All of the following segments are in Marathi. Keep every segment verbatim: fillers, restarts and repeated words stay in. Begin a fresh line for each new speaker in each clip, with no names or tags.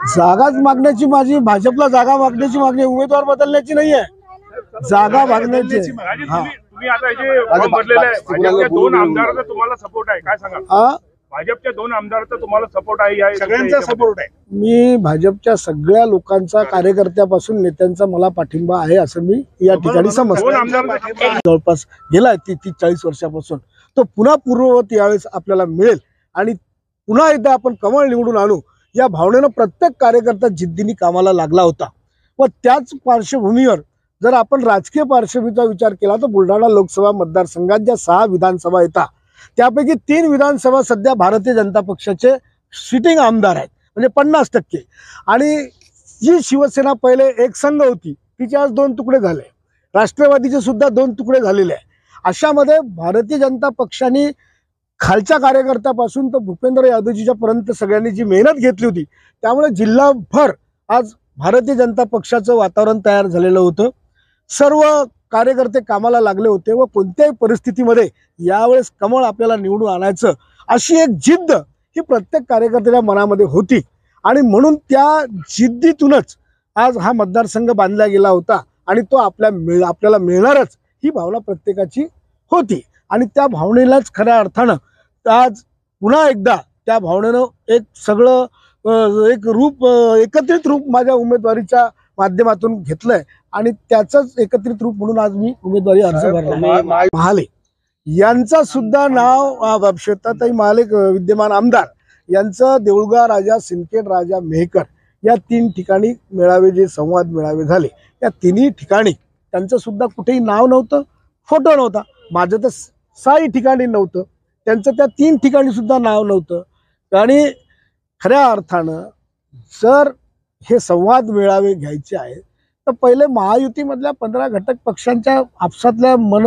जागाच मागण्याची माझी भाजपला जागा मागण्याची मागणी उमेदवार बदलण्याची नाहीये, जागा मागण्याची।
तुम्ही आता जे बदललेलं आहे भाजपच्या दोन आमदारांचा तुम्हाला सपोर्ट आहे, काय सांगा? भाजपच्या दोन आमदारांचा तुम्हाला सपोर्ट आहे, सगळ्यांचा सपोर्ट आहे?
मी भाजपच्या सगळ्या लोकांचा, कार्यकर्त्यापासून नेत्यांचा मला पाठिंबा आहे असं मी या ठिकाणी समजतो। जवळपास गेला ती तीस चाळीस वर्षापासून तो पुन्हा पूर्ववत यावेळेस आपल्याला मिळेल आणि पुन्हा एकदा आपण कमळ निवडून आणू या भावनेनं प्रत्येक कार्यकर्ता जिद्दीने कामाला लागला होता। व त्याच पार्श्वभूमीवर जर आपण राजकीय पार्श्वभूमीचा विचार केला तर बुलढाणा लोकसभा मतदारसंघात ज्या सहा विधानसभा येतात त्यापैकी तीन विधानसभा सध्या भारतीय जनता पक्षाचे सिटिंग आमदार आहेत, म्हणजे पन्नास टक्के। आणि जी शिवसेना पहिले एक संघ होती तिचे आज दोन तुकडे झाले, राष्ट्रवादीचे सुद्धा दोन तुकडे झालेले आहे। अशामध्ये भारतीय जनता पक्षाने खालच्या कार्यकर्त्यापासून तर भूपेंद्र यादवजीच्या पर्यंत सगळ्यांनी जी मेहनत घेतली होती त्यामुळे जिल्हाभर आज भारतीय जनता पक्षाचं वातावरण तयार झालेलं होतं। सर्व कार्यकर्ते कामाला लागले होते व कोणत्याही परिस्थितीमध्ये यावेळेस कमळ आपल्याला निवडून आणायचं अशी एक जिद्द ही प्रत्येक कार्यकर्त्याच्या मनामध्ये होती आणि म्हणून त्या जिद्दीतूनच आज हा मतदारसंघ बांधला गेला होता आणि तो आपल्या मिळ आपल्याला मिळणारच ही भावना प्रत्येकाची होती। आणि त्या भावनेलाच खऱ्या अर्थानं आज पुन्हा एकदा त्या भावनेनं एक सगळं एक रूप एकत्रित रूप माझ्या उमेदवारीच्या माध्यमातून घेतलंय आणि त्याचंच एकत्रित रूप म्हणून आज मी उमेदवारी अर्ज भरला। महाले यांचा सुद्धा नाव श्वेताताई महाले विद्यमान आमदार यांचं देऊळगाव राजा, सिंदखेड राजा, मेहकर या तीन ठिकाणी मेळावे जे संवाद मेळावे झाले या तिन्ही ठिकाणी त्यांचं सुद्धा कुठेही नाव नव्हतं, फोटो नव्हता। माझं तर सहाही ठिकाणी नव्हतं, त्यांचं त्या तीन ठिकाणी सुद्धा नाव नव्हतं। आणि खऱ्या अर्थानं जर हे संवाद मेळावे घ्यायचे आहेत तर पहिले महायुतीमधल्या पंधरा घटक पक्षांच्या आपसातल्या मन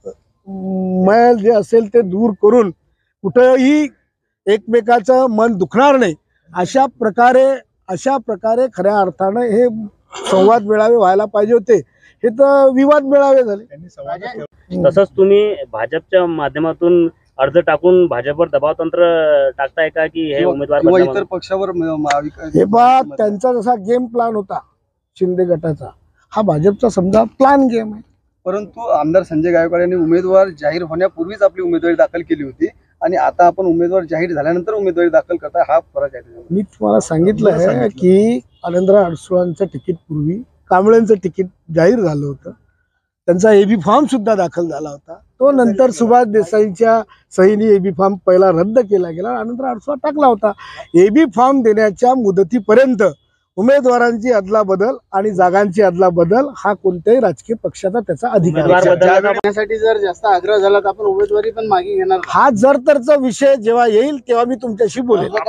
मैल जे असेल ते दूर करून कुठेही एकमेकाचं मन दुखणार नाही अशा प्रकारे अशा प्रकारे खऱ्या अर्थानं हे संवाद मेळावे व्हायला पाहिजे होते। हे तर विवाद मेळावे झाले।
तसंच तुम्ही भाजपच्या माध्यमातून अर्ज टाकून भाजपवर दबाव तंत्र टाकताय का की हे उमेदवार
इतर पक्षावर?
हे बा त्यांचा जसा गेम प्लॅन होता शिंदे गटाचा, हा भाजपचा समजा प्लॅन गेम आहे।
परंतु आमदार संजय गायकवाड यांनी उमेदवार जाहीर होण्यापूर्वीच आपली उमेदवारी दाखल केली होती आणि आता आपण उमेदवार जाहीर झाल्यानंतर उमेदवारी दाखल करताय, हा फरक आहे।
मी तुम्हाला सांगितलं आहे की आनंदराव अडसुळांचं तिकीट पूर्वी कांबळेंचं तिकीट जाहीर झालं होतं, त्यांचा एबी फॉर्म सुद्धा दाखल झाला होता। तो नंतर सुभाष देसाईच्या सहीने एबी फॉर्म पहिला रद्द केला गेला, आनंदराव अडसुळा टाकला होता। एबी फॉर्म देण्याच्या मुदतीपर्यंत उमेदवारांची अदला बदल आणि जागांची अदला बदल हा कोणत्याही राजकीय पक्षाचा त्याचा अधिकार
करण्यासाठी जर जास्त आग्रह झाला तर आपण उमेदवारी पण मागे घेणार।
हा जर तरचा विषय जेव्हा येईल तेव्हा मी तुमच्याशी बोलेन।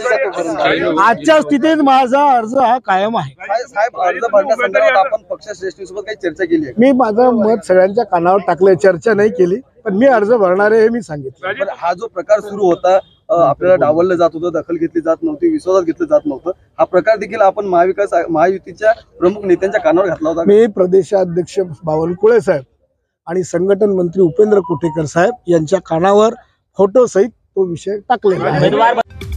आजच्या स्थितीत माझा अर्ज हा कायम आहे।
साहेब, अर्ज भरण्यासंदर्भात आपण पक्षश्रेष्ठींसोबत काही चर्चा केली आहे?
मी माझं मत सगळ्यांच्या कानावर टाकलंय, चर्चा नाही केली, पण मी अर्ज भरणार आहे हे मी सांगितलं।
हा जो प्रकार सुरू होता, आपल्याला डावललं जात होतं, दखल घेतली जात नव्हती, विश्वासात घेतलं जात नव्हतं, हा प्रकार देखील आपण महाविकास महायुतीच्या प्रमुख नेत्यांच्या कानावर घातला होता।
मी प्रदेशाध्यक्ष बावनकुळे साहेब आणि संघटन मंत्री उपेंद्र कोटेकर साहेब यांच्या कानावर फोटो सहित तो विषय टाकलेला आहे।